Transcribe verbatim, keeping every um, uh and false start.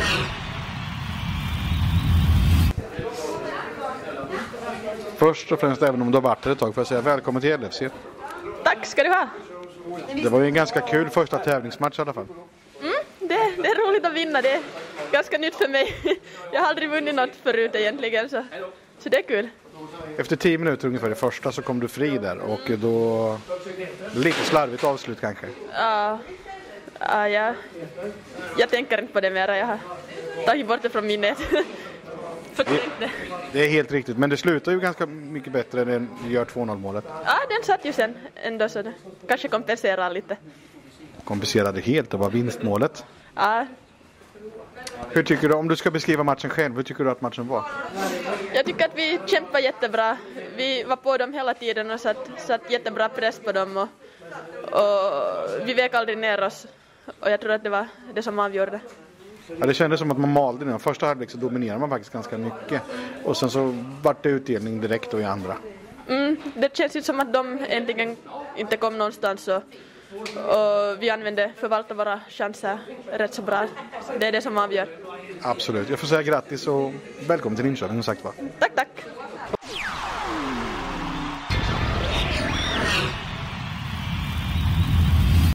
Först och främst, även om du har varit här ett tag, får jag säga välkommen till L F C. Tack ska du ha. Det var ju en ganska kul första tävlingsmatch i alla fall. Mm, det, det är roligt att vinna, det är ganska nytt för mig. Jag har aldrig vunnit något förut egentligen, så, så det är kul. Efter tio minuter ungefär i första så kom du fri där och då lite slarvigt avslut kanske. Ja, uh, uh, ja. Jag tänker inte på det mer, jag har tagit bort det från minnet. Det, det är helt riktigt, men det slutar ju ganska mycket bättre än du gör två noll målet. Ja, den satt ju sen ändå, så det kanske kompenserar lite. Kompenserade helt, det var vinstmålet. Ja. Hur tycker du, om du ska beskriva matchen själv, hur tycker du att matchen var? Jag tycker att vi kämpade jättebra. Vi var på dem hela tiden och satt, satt jättebra press på dem. Och, och vi vek aldrig ner oss. Och jag tror att det var det som avgjorde. Ja, det kändes som att man malde den. Första halvlek så dominerade man faktiskt ganska mycket. Och sen så vart det utdelning direkt då i andra. Mm, det känns ju som att de äntligen inte kom någonstans. Och, och vi använde förvalta våra chanser rätt så bra. Det är det som avgör. Absolut. Jag får säga grattis och välkommen till Linköping, sagt va. Tack, tack.